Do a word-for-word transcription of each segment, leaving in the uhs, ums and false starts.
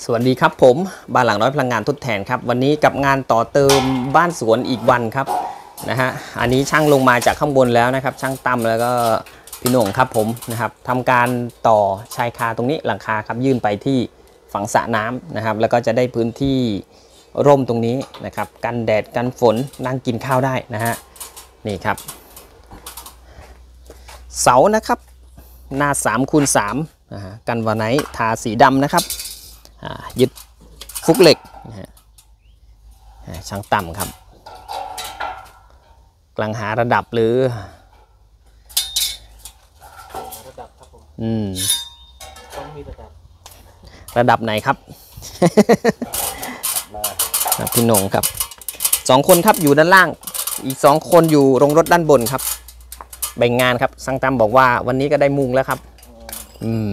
สวัสดีครับผมบ้านหลังน้อยพลังงานทดแทนครับวันนี้กับงานต่อเติมบ้านสวนอีกวันครับนะฮะอันนี้ช่างลงมาจากข้างบนแล้วนะครับช่างตั้มแล้วก็พี่หน่งครับผมนะครับทำการต่อชายคาตรงนี้หลังคาครับยื่นไปที่ฝั่งสระน้ำนะครับแล้วก็จะได้พื้นที่ร่มตรงนี้นะครับกันแดดกันฝนนั่งกินข้าวได้นะฮะนี่ครับเสานะครับหน้าสามคูณสามนะฮะกันวาไนท์ทาสีดำนะครับยึดฟุกเหล็กนะฮะช่างต่ำครับกำลังหาระดับหรือระดับครับผมอืมต้องมีระดับระดับไหนครับ พี่หนงครับสองคนครับอยู่ด้านล่างอีกสองคนอยู่โรงรถด้านบนครับแบ่งงานครับช่างต่ำบอกว่าวันนี้ก็ได้มุงแล้วครับอืม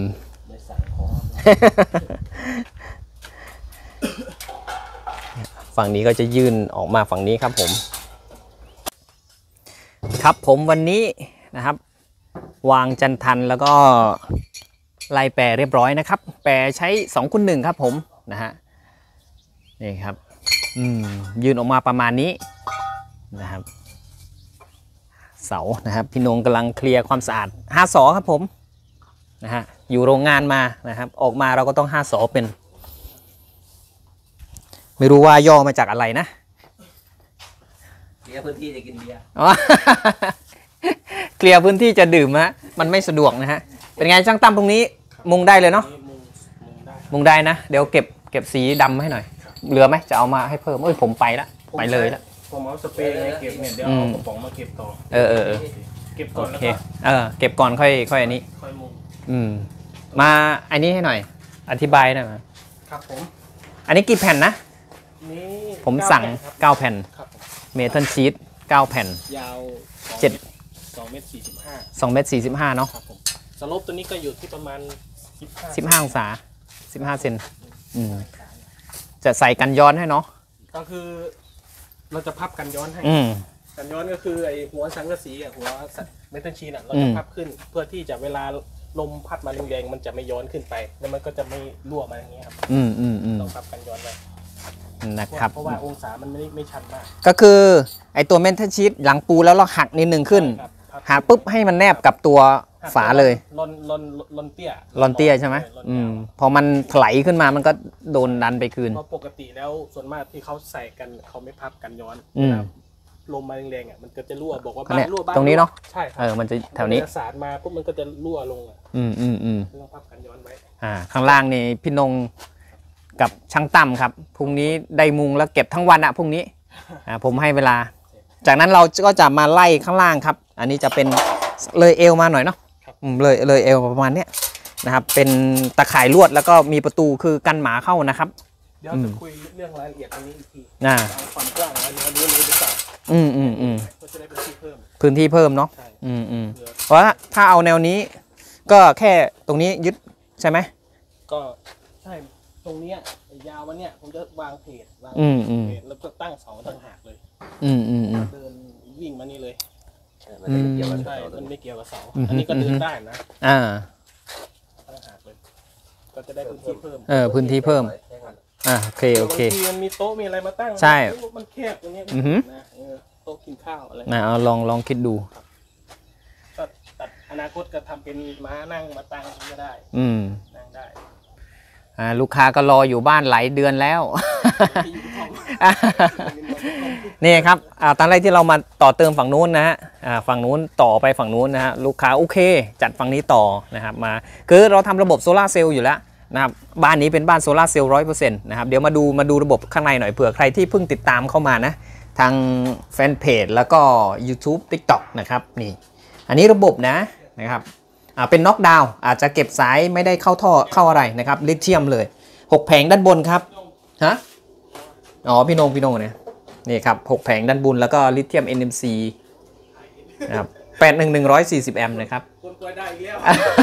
ฝั่งนี้ก็จะยื่นออกมาฝั่งนี้ครับผมครับผมวันนี้นะครับวางจันทันแล้วก็ไล่แปรเรียบร้อยนะครับแปรใช้สองคูณหนึ่งครับผมนะฮะนี่ครับอืมยื่นออกมาประมาณนี้นะครับเสานะครับพี่นงกำลังเคลียร์ความสะอาดห้าสอครับผมนะฮะอยู่โรงงานมานะครับออกมาเราก็ต้องห้าสอเป็นไม่รู้ว่าย่อมาจากอะไรนะเคลียร์พื้นที่จะกินเบียร์อ๋อเคลียร์พื้นที่จะดื่มฮะมันไม่สะดวกนะฮะเป็นไงช่างตั้มตรงนี้มุงได้เลยเนาะมุงได้นะเดี๋ยวเก็บเก็บสีดำให้หน่อยเหลือไหมจะเอามาให้เพิ่มเอ้ยผมไปละไปเลยละผมเอาสเปรย์เก็บเนี่ยเดี๋ยวเอากระป๋องมาเก็บต่อเออเออเก็บก่อนแล้วก็เออเก็บก่อนค่อยค่อยอันนี้ค่อยมุงอืมมาอันนี้ให้หน่อยอธิบายหน่อยครับผมอันนี้กี่แผ่นนะนี่ผมสั่งเก้าแผ่นเมทัลชีทเก้าแผ่นยาวเจ็ดสองเมตรสี่สิบห้าสองเมตรสี่สิบห้าเนาะครับผมสโลปตัวนี้ก็อยู่ที่ประมาณสิบห้าสิบห้าองศาสิบห้าเซนอืมจะใส่กันย้อนให้เนาะก็คือเราจะพับกันย้อนให้กันย้อนก็คือไอหัวสังกะสีอ่ะหัวเมทัลชีทอ่ะเราจะพับขึ้นเพื่อที่จะเวลาลมพัดมาแรงๆมันจะไม่ย้อนขึ้นไปแล้วมันก็จะไม่รั่วมาอย่างเงี้ยครับอืมอืมอืมต้องพับกันย้อนไว้นะครับเพราะว่าองศามันไม่ไม่ชันมากก็คือไอตัวเมทัลชีทหลังปูแล้วเราหักนิดนึงขึ้นหักปุ๊บให้มันแนบกับตัวฝาเลยลอนลอนลอนเตี้ยลอนเตี้ยใช่ไหมอืมพอมันถลายขึ้นมามันก็โดนดันไปคืนเพราะปกติแล้วส่วนมากที่เขาใส่กันเขาไม่พับกันย้อนลมมาแรงๆอ่ะมันก็จะรั่วบอกว่าบ้านรั่วบ้านตรงนี้เนาะใช่ครับเออมันจะแถวนี้สารมาปุ๊บมันก็จะรั่วลงอ่ะอืมอืมอืมต้องพับกันย้อนไว้อ่าข้างล่างนี่พี่นงกับช่างตั้มครับพรุ่งนี้ได้มุงแล้วเก็บทั้งวันอะพรุ่งนี้อ่าผมให้เวลาจากนั้นเราก็จะมาไล่ข้างล่างครับอันนี้จะเป็นเลยเอวมาหน่อยเนาะเลยเลยเอวประมาณนี้นะครับเป็นตะข่ายลวดแล้วก็มีประตูคือกันหมาเข้านะครับเดี๋ยวจะคุยเรื่องรายละเอียดตรงนี้อีกทีนะความกว้างอะไรเนื้อเนื้อหรือเปล่าอืมอืมอืมก็จะได้พื้นที่เพิ่มพื้นที่เพิ่มเนาะอืมอืมเพราะถ้าเอาแนวนี้ก็แค่ตรงนี้ยึดใช่ไหมก็ใช่ตรงนี้ยาววันเนี้ยผมจะวางเพจวางเพจแล้วก็ตั้งเสาต่างหากเลยอืมอืมอืมเดินวิ่งมานี่เลยมันไม่เกี่ยวกับใช่มันไม่เกี่ยวกับเสาอันนี้ก็เดินได้นะอ่าต่างหากเลยก็จะได้พื้นที่เพิ่มเออพื้นที่เพิ่มอ่าโอเคโอเคบางทีมันมีโต๊ะมีอะไรมาตั้งใช่มันแคบตรงนี้นะโต๊ะกินข้าวอะไรนะเอาลองลองคิดดูก็ตัดอนาคตก็ทำเป็นม้านั่งมาตั้งก็ได้อืมนั่งได้อ่าลูกค้าก็รออยู่บ้านหลายเดือนแล้วนี่ครับอ่าตอนแรกที่เรามาต่อเติมฝั่งนู้นนะฮะอ่าฝั่งนู้นต่อไปฝั่งนู้นนะฮะลูกค้าโอเคจัดฝั่งนี้ต่อนะครับมาคือเราทำระบบโซลาร์เซลล์อยู่แล้วนะครับบ้านนี้เป็นบ้านโซลาร์เซลล์ร้อยเปอร์เซ็นต์นะครับเดี๋ยวมาดูมาดูระบบข้างในหน่อยเผื่อใครที่เพิ่งติดตามเข้ามานะทางแฟนเพจแล้วก็ YouTube TikTok นะครับนี่อันนี้ระบบนะนะครับอ่าเป็นน็อกดาวน์อาจจะเก็บสายไม่ได้เข้าท่อเข้าอะไรนะครับลิเธียมเลยหกแผงด้านบนครับฮะอ๋อพี่นงพี่นงเนี่ยนี่ครับหกแผงด้านบนแล้วก็ลิเธียม เอ็น เอ็ม ซี นะครับแปดหนึ่งหนึ่งร้อยสี่สิบแอมป์นะครับคนป่วยได้อีกแล้ว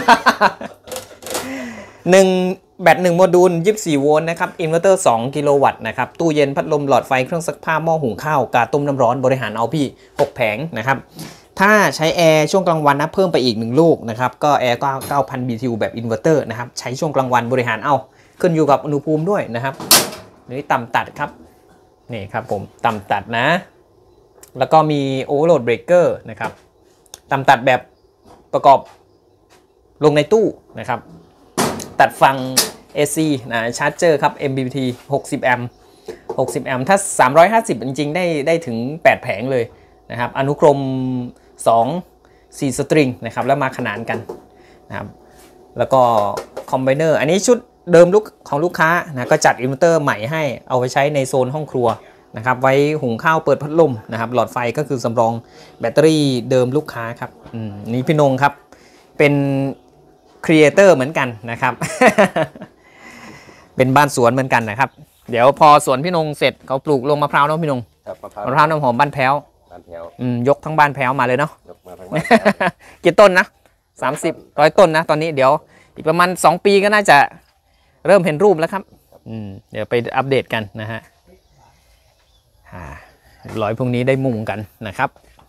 หนึ่งแบตหนึ่งโมดูลยี่สิบสี่โวลต์นะครับอินเวอร์เตอร์สองกิโลวัตต์นะครับตู้เย็นพัดลมหลอดไฟเครื่องซักผ้าหม้อหุงข้าวกาต้มน้ำร้อนบริหารเอาพี่หกแผงนะครับถ้าใช้แอร์ช่วงกลางวันนะเพิ่มไปอีกหนึ่งลูกนะครับก็แอร์ก็ เก้าพัน บี ที ยู แบบอินเวอร์เตอร์นะครับใช้ช่วงกลางวันบริหารเอาขึ้นอยู่กับอุณหภูมิด้วยนะครับนี่ต่ำตัดครับนี่ครับผมต่ำตัดนะแล้วก็มี Overload Breaker นะครับต่ำตัดแบบประกอบลงในตู้นะครับตัดฟัง เอ ซี นะชาร์จเจอร์ครับ เอ็ม บี ที หกสิบ แอมป์หกสิบ แอมป์ถ้าสามร้อยห้าสิบจริงๆได้ได้ถึงแปดแผงเลยนะครับอนุกรมสอง สี่สตริงนะครับแล้วมาขนานกันนะครับแล้วก็คอมไบเนอร์อันนี้ชุดเดิมลูกของลูกค้านะก็จัดอินเวอร์เตอร์ใหม่ให้เอาไว้ใช้ในโซนห้องครัวนะครับไว้หุงข้าวเปิดพัดลมนะครับหลอดไฟก็คือสำรองแบตเตอรี่เดิมลูกค้าครับอืมนี่พี่นงครับเป็นครีเอเตอร์เหมือนกันนะครับ เป็นบ้านสวนเหมือนกันนะครับเดี๋ยวพอสวนพี่นงเสร็จเขาปลูกลงมะพร้าวเนาะพี่นงครับมะพร้าวมะพร้าวน้ำหอมบ้านแพ้วบ้านแถวอืมยกทั้งบ้านแพ้วมาเลยเนาะยกมาทั้งบ้านแถวกี่ต้นนะสามสิบร้อยต้นนะตอนนี้เดี๋ยวอีกประมาณสองปีก็น่าจะเริ่มเห็นรูปแล้วครับอืมเดี๋ยวไปอัปเดตกันนะฮะอ่าร้อยพรุ่งนี้ได้มุงกันนะครับ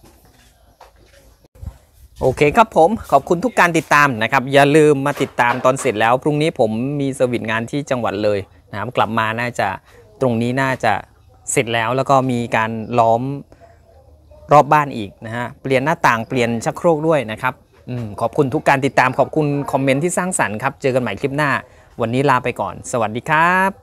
โอเคครับผมขอบคุณทุกการติดตามนะครับอย่าลืมมาติดตามตอนเสร็จแล้วพรุ่งนี้ผมมีเซอร์วิสงานที่จังหวัดเลยนะครับกลับมาน่าจะตรงนี้น่าจะเสร็จแล้วแล้วก็มีการล้อมรอบบ้านอีกนะฮะเปลี่ยนหน้าต่างเปลี่ยนชักโครกด้วยนะครับอขอบคุณทุกการติดตามขอบคุณคอมเมนต์ที่สร้างสรรค์ครับเจอกันใหม่คลิปหน้าวันนี้ลาไปก่อนสวัสดีครับ